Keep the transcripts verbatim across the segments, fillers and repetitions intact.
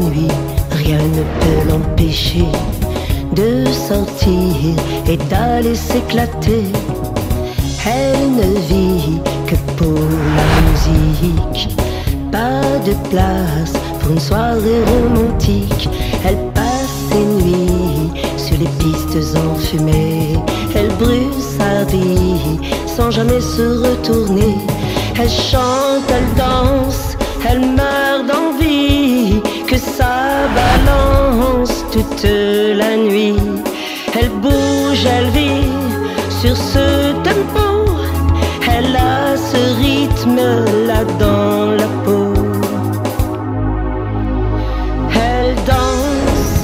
nuit, rien ne peut l'empêcher de sortir et d'aller s'éclater. Elle ne vit que pour la musique, pas de place pour une soirée romantique. Elle passe ses nuits sur les pistes enfumées, elle brûle sa vie sans jamais se retourner. Elle chante, elle danse, elle meurt d'envie, que ça balance toute la nuit. Elle bouge, elle vit sur ce tempo, elle a ce rythme là dans la peau. Elle danse,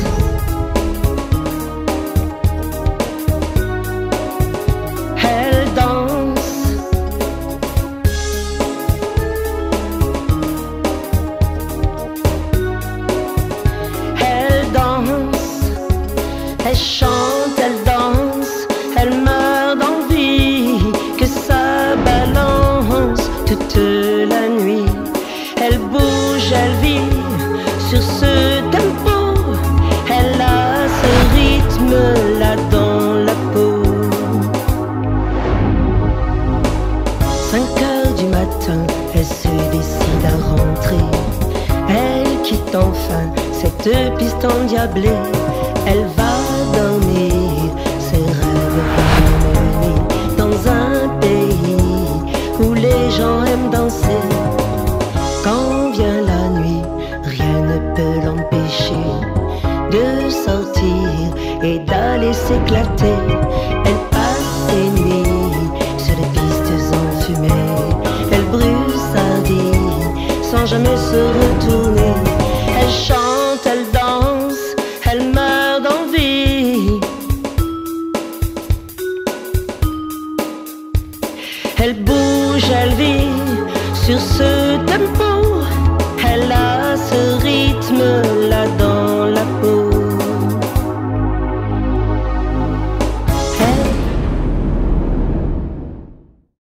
elle danse, elle danse, elle chante, elle danse, elle meurt d'envie, que ça balance toute la nuit. Elle bouge, elle vit sur ce tempo, elle a ce rythme là dans la peau. Cinq heures du matin, elle se décide à rentrer. Elle quitte enfin cette piste endiablée. Elle va